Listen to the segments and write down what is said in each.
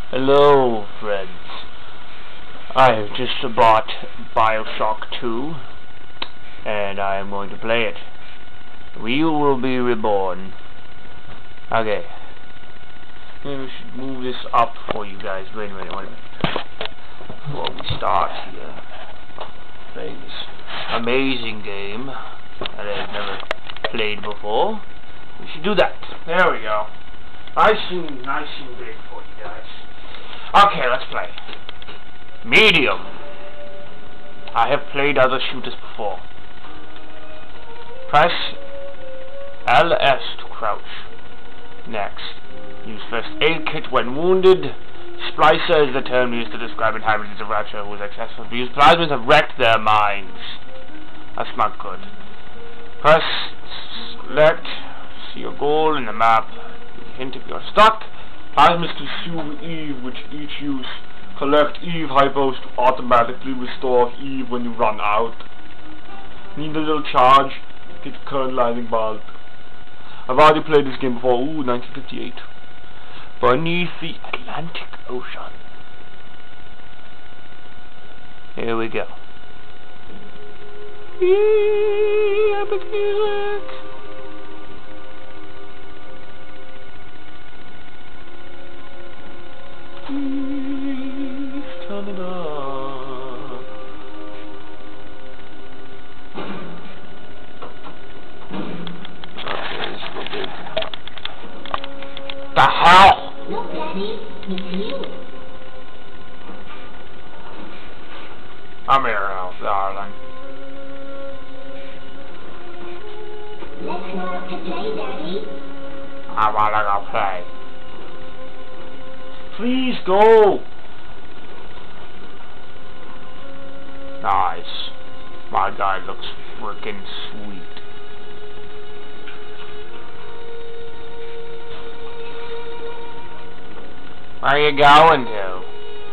Hello, friends. I have just bought Bioshock 2, and I am going to play it. We will be reborn. Okay. Maybe we should move this up for you guys. Wait a minute. Before we start here. Playing this amazing game that I've never played before. We should do that. There we go. Nice and big for you guys. Okay, let's play. Medium. I have played other shooters before. Press LS to crouch. Next. Use first aid kit when wounded. Splicer is the term used to describe inhabitants of Rapture who is successful to use plasmas have wrecked their minds. That's not good. Press select. See your goal in the map. Hint if you're stuck. Plasmas consume Eve, which each use collect Eve hypos to automatically restore Eve when you run out. Need a little charge. Get current lightning bolt. I've already played this game before. Ooh, 1958. Beneath the Atlantic Ocean. Here we go. Yee, epic music. Please turn it up. The hell? Look, Daddy, it's you. I'm here now, darling. Let's go out to play, Daddy. I wanna go play. Please go! Nice. My guy looks freaking sweet. Where are you going to?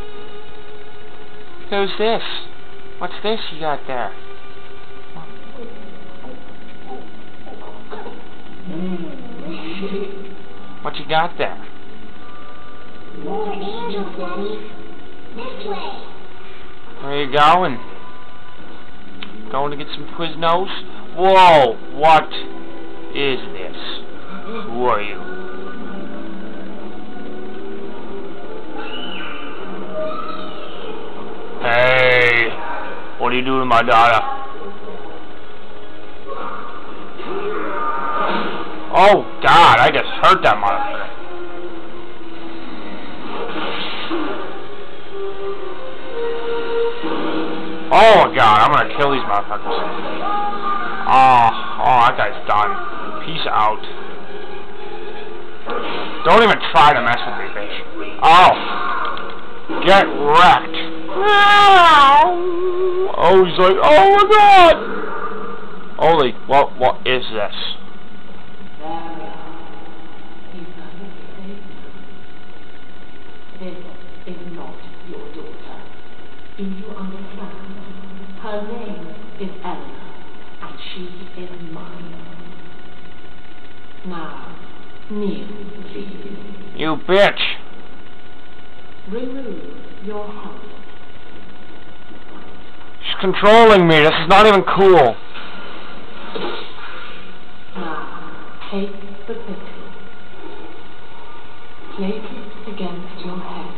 Who's this? What's this you got there? What you got there? More angels, Daddy. This way. Where are you going? Going to get some Quiznos? Whoa! What is this? Who are you? Hey! What are you doing to my daughter? Oh God! I just hurt that motherfucker. Oh my God, I'm gonna kill these motherfuckers. Oh, that guy's done. Peace out. Don't even try to mess with me, bitch. Oh, get wrecked. Oh, he's like, oh my God. Holy, what is this? This is not your daughter. Do you understand? Her name is Eleanor, and she is mine. Now, kneel, please. You bitch! Remove your helmet. She's controlling me. This is not even cool. Now, take the pistol. Place it against your head.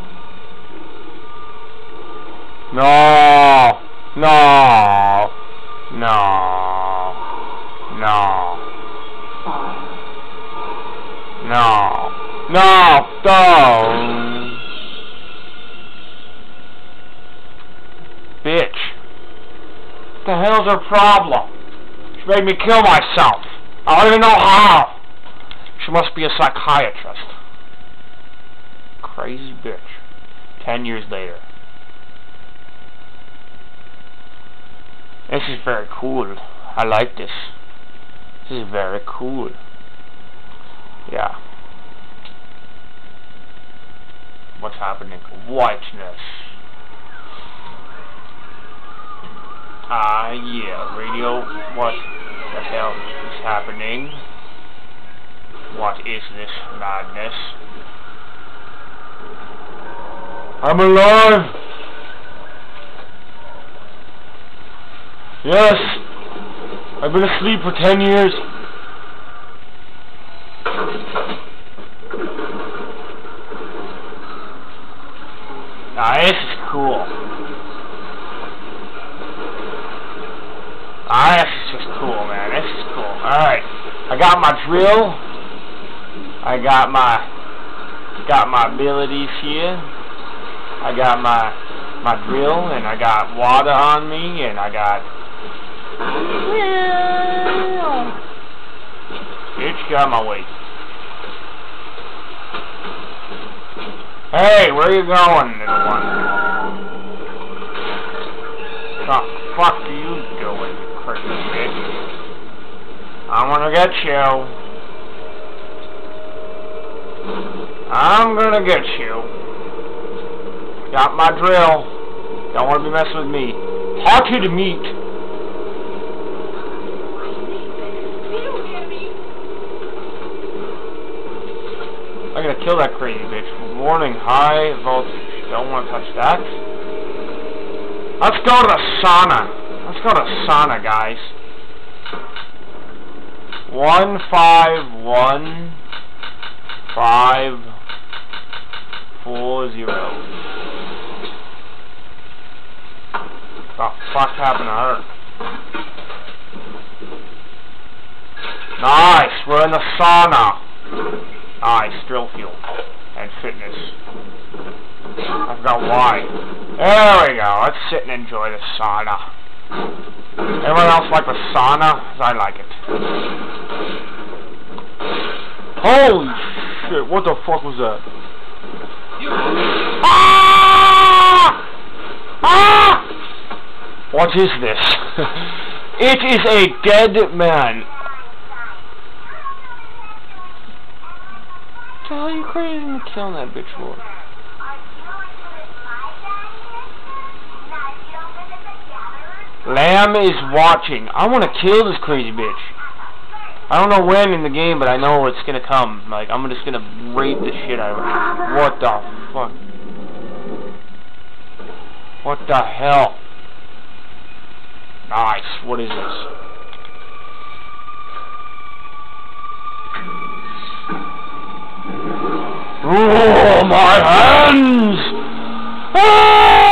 No, no, no, no, Fire. no, no, don't. Bitch. What the hell's her problem? She made me kill myself. I don't even know how. She must be a psychiatrist. Crazy bitch. 10 years later. This is very cool. I like this. This is very cool. Yeah. What's happening? Whiteness. Yeah. Radio. What the hell is happening? What is this madness? I'm alive! Yes! I've been asleep for 10 years. Nah, this is cool. Ah, this is just cool, man. This is cool. Alright. I got my drill. I got my abilities here. I got my drill, and I got water on me, and I got... Bitch, get out of my way. Hey, where you going, little one? What the fuck are you doing, crazy bitch? I'm gonna get you. I'm gonna get you. Got my drill. Don't wanna be messing with me. Talk to the meat. I'm gonna kill that crazy bitch. Warning, high voltage. Don't want to touch that. Let's go to the sauna. Let's go to the sauna, guys. 151540. What the fuck happened to her? Nice, we're in the sauna. Nice, drill fuel and fitness. I forgot why. There we go. Let's sit and enjoy the sauna. Everyone else like the sauna? I like it. Holy shit! What the fuck was that? Ah! Ah! What is this? It is a dead man. What the hell are you crazy and killing that bitch for? Lamb is watching. I want to kill this crazy bitch. I don't know when in the game, but I know it's gonna come. Like, I'm just gonna rape the shit out of her. What the fuck? What the hell? Nice. What is this? Oh, my hands! Ah!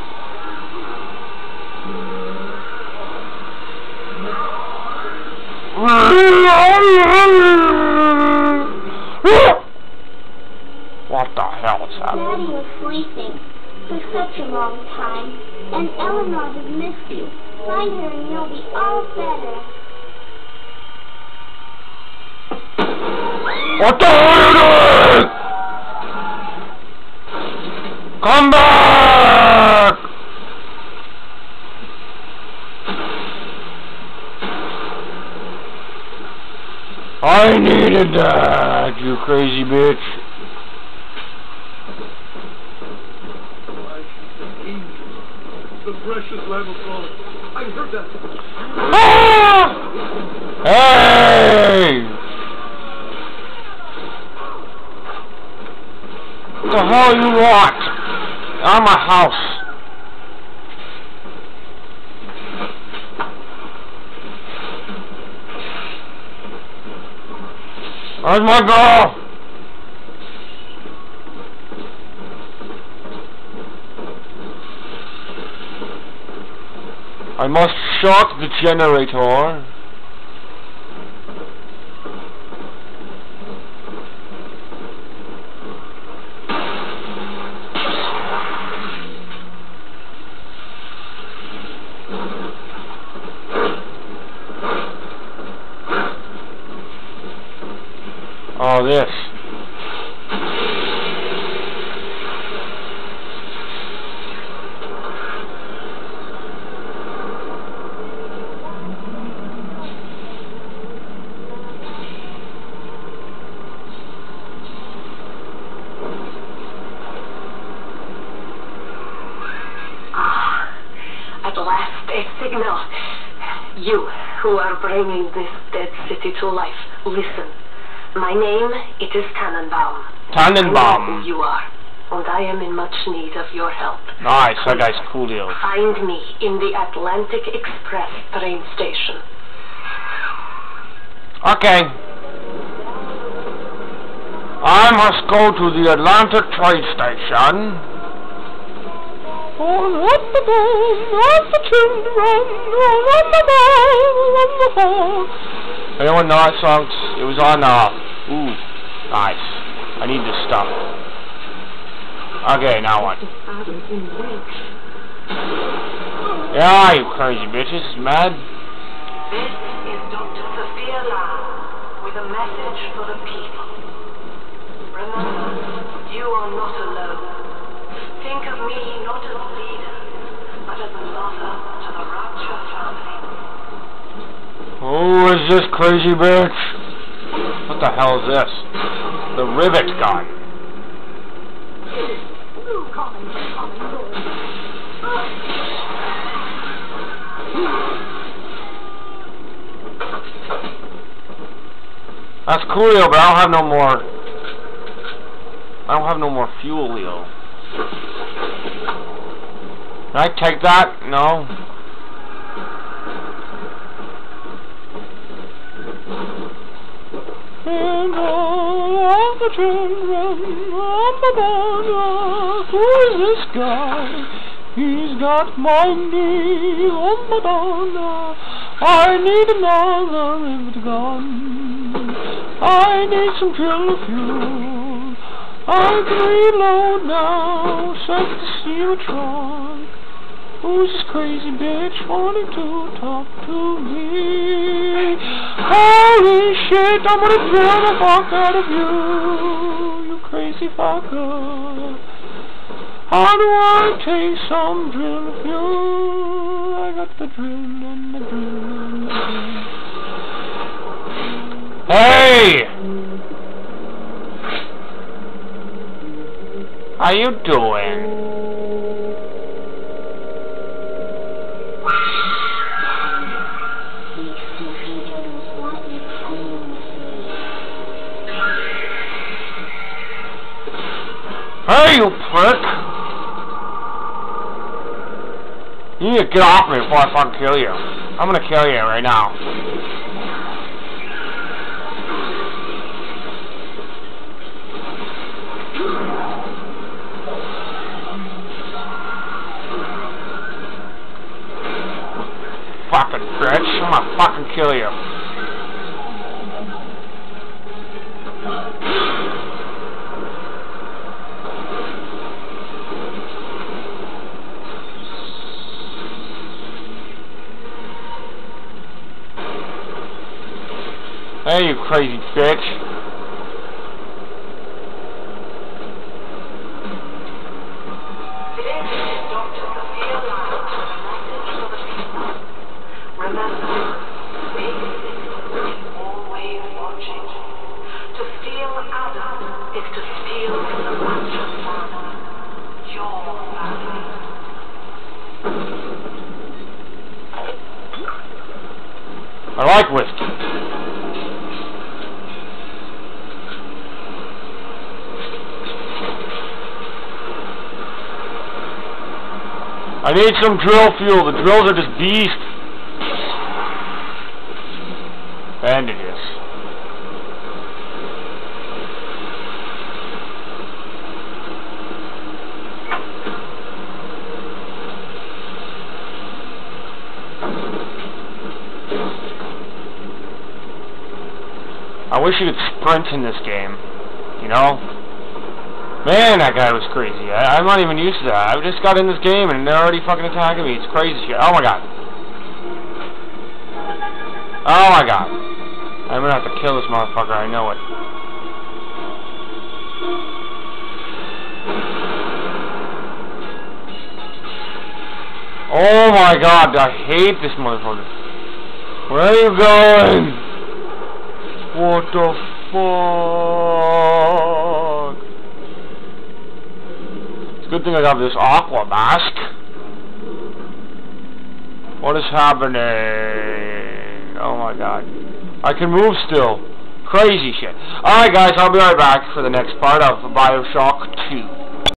What the hell is happening? Daddy was sleeping for such a long time, and Eleanor has missed you. Find her and you'll be all better. What the hell are you doing? Come back! I needed that, you crazy bitch. The precious Lamb of God. I heard that. Ah! Hey! What the hell you want? Out of my house. Where's my girl? I must shock the generator. Oh, this. At last, a signal. You, who are bringing this dead city to life, listen. My name, it is Tannenbaum. Tannenbaum. I know who you are. and I am in much need of your help. Nice, that guy's coolio. Find me in the Atlantic Express train station. Okay. I must go to the Atlantic train station. Oh, what the bone, what the children, what the bone, what the bone. Anyone know that song? It was on, ooh, nice. I need this stuff. Okay, now what? Yeah, you crazy bitches, mad? This is Dr. Sofia with a message for the people. Remember, you are not alone. Think of me not as a leader, but as a mother to the Rapture family. Who is this crazy bitch? What the hell is this? The rivet gun. That's coolio, but I don't have no more. I don't have no more fuel, Leo. Can I take that? No. And all the children on the border, who is this guy? He's got my knee on the border. I need another rivet gun. I need some drill fuel. I can reload now, set the steerotron. Who's this crazy bitch wanting to talk to me? Holy shit, I'm gonna drill the fuck out of you, you crazy fucker. How do I take some drill fuel? I got the drill and the drill and the drill. Hey! How you doing? Hey, you prick! You need to get off me before I fucking kill you. I'm gonna kill you right now. Fucking bitch, I'm gonna fucking kill you. Hey, you crazy bitch. This is Dr. Sofia with a message for the people. Remember, Big is always watching. To steal Adam is to steal from the Rapture family. Your family. I like whiskey. I need some drill fuel. The drills are just beast. Bandages. I wish you could sprint in this game. You know? Man, that guy was crazy. I'm not even used to that. I just got in this game and they're already fucking attacking me. It's crazy shit. Oh my god. Oh my god. I'm gonna have to kill this motherfucker. I know it. Oh my god. I hate this motherfucker. Where are you going? What the fuck? Good thing I got this aqua mask. What is happening? Oh my god. I can move still. Crazy shit. Alright guys, I'll be right back for the next part of Bioshock 2.